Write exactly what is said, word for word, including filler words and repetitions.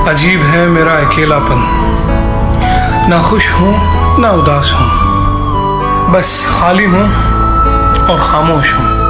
अजीब है मेरा अकेलापन, ना खुश हूँ ना उदास हूँ, बस खाली हूँ और खामोश हूँ।